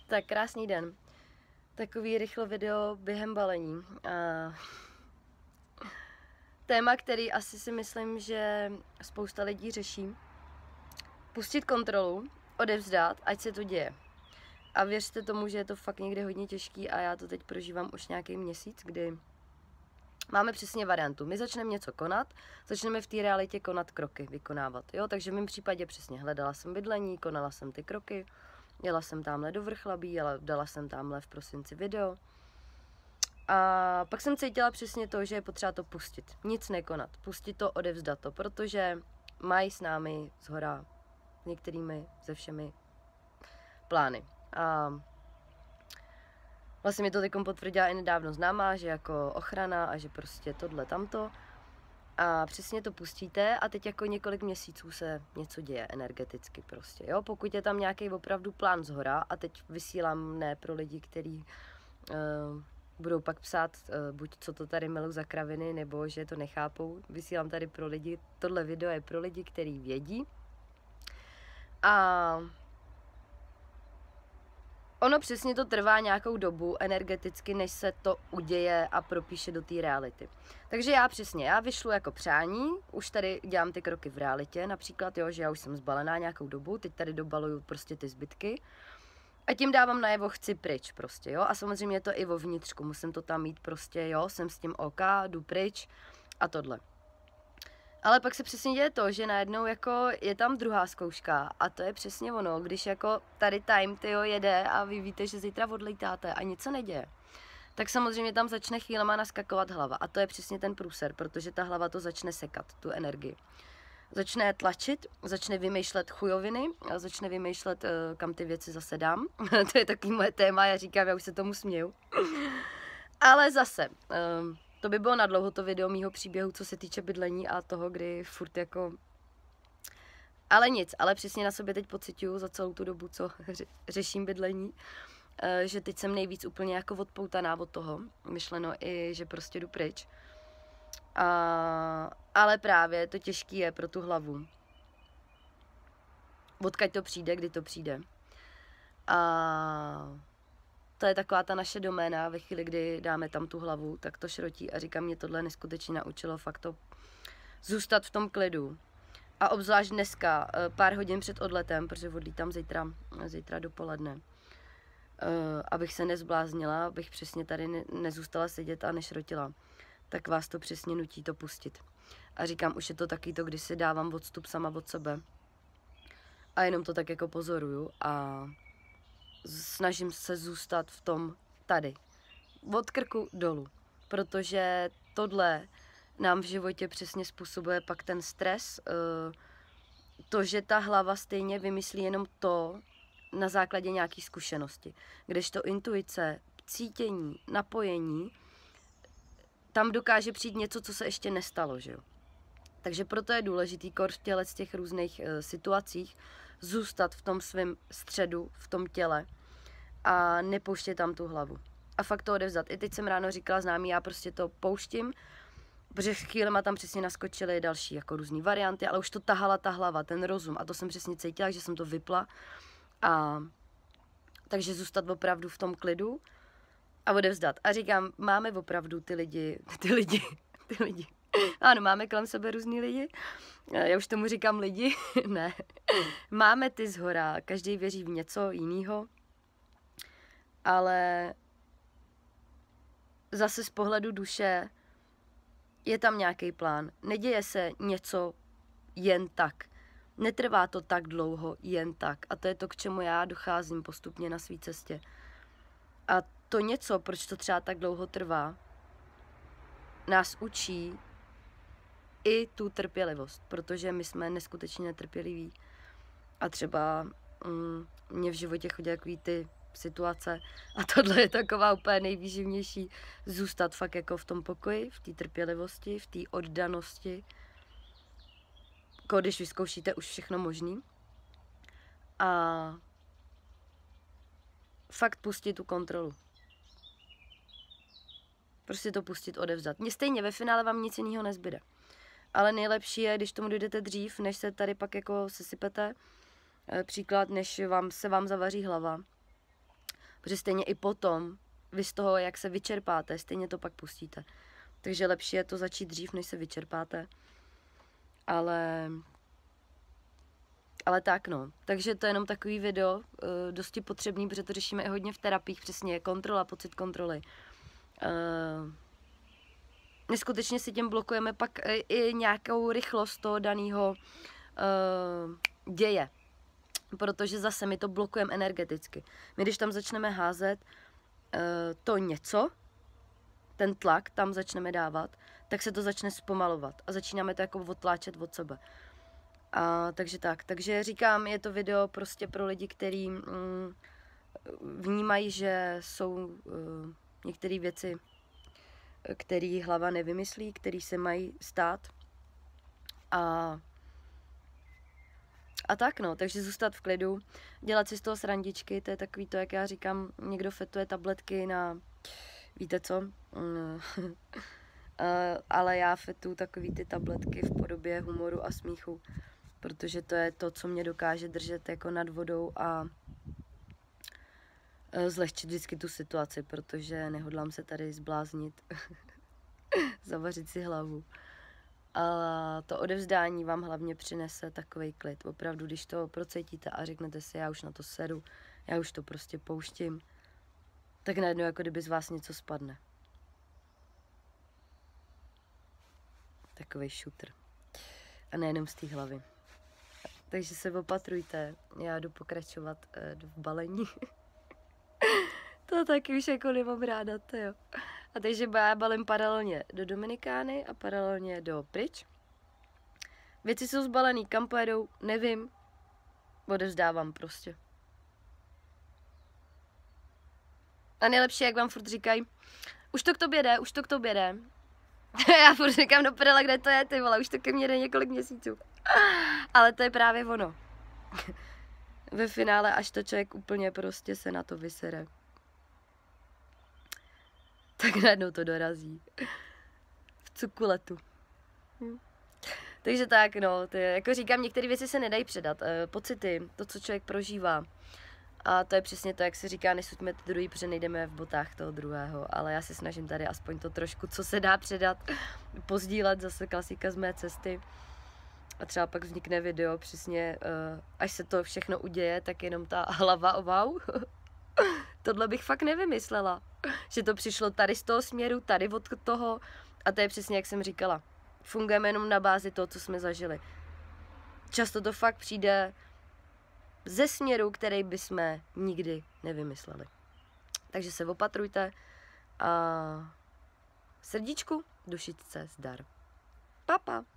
Tak krásný den. Takový rychle video během balení. Téma, který asi si myslím, že spousta lidí řeší. Pustit kontrolu, odevzdat, ať se to děje. A věřte tomu, že je to fakt někdy hodně těžký a já to teď prožívám už nějaký měsíc, kdy máme přesně variantu. My začneme něco konat, začneme v té realitě konat kroky, vykonávat. Jo? Takže v mém případě přesně hledala jsem bydlení, konala jsem ty kroky, jela jsem tamhle do Vrchlabí, dala jsem tamhle v prosinci video. A pak jsem cítila přesně to, že je potřeba to pustit. Nic nekonat, pustit to, odevzdat to, protože mají s námi zhora některými, se všemi plány. A vlastně mi to teď potvrdila i nedávno známá, že jako ochrana a že prostě tohle tamto. A přesně to pustíte a teď jako několik měsíců se něco děje energeticky prostě, jo. Pokud je tam nějaký opravdu plán zhora a teď vysílám ne pro lidi, kteří budou pak psát buď co to tady milu za kraviny, nebo že to nechápou. Vysílám tady pro lidi, tohle video je pro lidi, kteří vědí. A ono přesně to trvá nějakou dobu energeticky, než se to uděje a propíše do té reality. Takže já vyšlu jako přání, už tady dělám ty kroky v realitě, například, jo, že já už jsem zbalená nějakou dobu, teď tady dobaluju prostě ty zbytky a tím dávám najevo, chci pryč prostě, jo, a samozřejmě je to i vovnitřku, musím to tam mít prostě, jo, jsem s tím OK, jdu pryč a tohle. Ale pak se přesně děje to, že najednou jako je tam druhá zkouška a to je přesně ono, když jako tady time tyjo jede a vy víte, že zítra odlítáte a nic se neděje, tak samozřejmě tam začne chvílema naskakovat hlava a to je přesně ten průser, protože ta hlava to začne sekat, tu energii. Začne tlačit, začne vymýšlet chujoviny a začne vymýšlet, kam ty věci zase dám. To je takový moje téma, já říkám, já už se tomu směju. Ale zase, to by bylo nadlouho to video mýho příběhu, co se týče bydlení a toho, kdy furt jako... Ale nic, ale přesně na sobě teď pociťuju za celou tu dobu, co řeším bydlení, že teď jsem nejvíc úplně jako odpoutaná od toho, myšleno i, že prostě jdu pryč. Ale právě to těžký je pro tu hlavu. Odkud to přijde, kdy to přijde. A to je taková ta naše doména, ve chvíli, kdy dáme tam tu hlavu, tak to šrotí a říkám, mě tohle neskutečně naučilo fakt to zůstat v tom klidu. A obzvlášť dneska, pár hodin před odletem, protože odlítám zítra dopoledne, abych se nezbláznila, abych přesně tady nezůstala sedět a nešrotila, tak vás to přesně nutí to pustit. A říkám, už je to taky to, když si dávám odstup sama od sebe a jenom to tak jako pozoruju a snažím se zůstat v tom tady, od krku dolů, protože tohle nám v životě přesně způsobuje pak ten stres, to, že ta hlava stejně vymyslí jenom to na základě nějaké zkušenosti, kdežto intuice, cítění, napojení, tam dokáže přijít něco, co se ještě nestalo, že jo. Takže proto je důležitý v těle z těch různých situacích zůstat v tom svém středu, v tom těle a nepouštět tam tu hlavu. A fakt to odevzat. I teď jsem ráno říkala známý, já prostě to pouštím, protože chvílema tam přesně naskočily další jako různý varianty, ale už to tahala ta hlava, ten rozum a to jsem přesně cítila, že jsem to vypla. Takže zůstat opravdu v tom klidu a odevzdat. A říkám, máme opravdu ty lidi. Ano, máme kolem sebe různý lidi. Já už tomu říkám lidi. Ne. Máme ty zhora, každý věří v něco jiného. Ale zase z pohledu duše je tam nějaký plán. Neděje se něco jen tak. Netrvá to tak dlouho jen tak. A to je to, k čemu já docházím postupně na své cestě. A to něco, proč to třeba tak dlouho trvá, nás učí i tu trpělivost, protože my jsme neskutečně netrpěliví. A třeba mě v životě chodí takový ty situace a tohle je taková úplně nejvýživnější, zůstat fakt jako v tom pokoji, v té trpělivosti, v té oddanosti, jako když vyzkoušíte už všechno možný a fakt pustit tu kontrolu. Prostě to pustit, odevzdat. Mně stejně ve finále vám nic jiného nezbyde. Ale nejlepší je, když tomu dojdete dřív, než se tady pak jako sesypete. Příklad, než se vám zavaří hlava. Protože stejně i potom, vy z toho, jak se vyčerpáte, stejně to pak pustíte. Takže lepší je to začít dřív, než se vyčerpáte. Ale tak no. Takže to je jenom takový video, dosti potřebný, protože to řešíme i hodně v terapiích, přesně kontrola, pocit kontroly. Neskutečně si tím blokujeme pak i nějakou rychlost toho daného děje. Protože zase my to blokujeme energeticky. My když tam začneme házet to něco, ten tlak tam začneme dávat, tak se to začne zpomalovat a začínáme to jako otláčet od sebe. Takže říkám, je to video prostě pro lidi, kteří vnímají, že jsou některé věci, které hlava nevymyslí, které se mají stát. A tak no, takže zůstat v klidu, dělat si z toho srandičky, to je takový to, jak já říkám, někdo fetuje tabletky na, víte co, ale já fetu takový ty tabletky v podobě humoru a smíchu, protože to je to, co mě dokáže držet jako nad vodou a zlehčit vždycky tu situaci, protože nehodlám se tady zbláznit, zavařit si hlavu. A to odevzdání vám hlavně přinese takovej klid. Opravdu, když to procítíte a řeknete si, já už na to sedu, já už to prostě pouštím, tak najednou jako kdyby z vás něco spadne. Takovej šutr. A nejenom z té hlavy. Takže se opatrujte, já jdu pokračovat v balení. To taky už jako nemám ráda, to jo. A takže já balím paralelně do Dominikány a paralelně do pryč. Věci jsou zbalený, kam pojedou, nevím. Odevzdávám prostě. A nejlepší, jak vám furt říkají, už to k tobě jde, už to k tobě jde. Já furt říkám do prdele, kde to je, ty vole, už to ke mně jde několik měsíců. Ale to je právě ono. Ve finále, až to člověk úplně prostě se na to vysere, tak najednou to dorazí. V cukuletu. Takže tak, no, jako říkám, některé věci se nedají předat. Pocity, to, co člověk prožívá. A to je přesně to, jak se říká, nesuďme ty druhý, protože nejdeme v botách toho druhého. Ale já se snažím tady aspoň to trošku, co se dá předat, pozdílet, zase klasika z mé cesty. A třeba pak vznikne video, přesně, až se to všechno uděje, tak jenom ta hlava, wow. Tohle bych fakt nevymyslela. Že to přišlo tady z toho směru, tady od toho. A to je přesně, jak jsem říkala. Fungujeme jenom na bázi toho, co jsme zažili. Často to fakt přijde ze směru, který bychom nikdy nevymysleli. Takže se opatrujte a srdíčku, dušičce zdar. Pa, pa.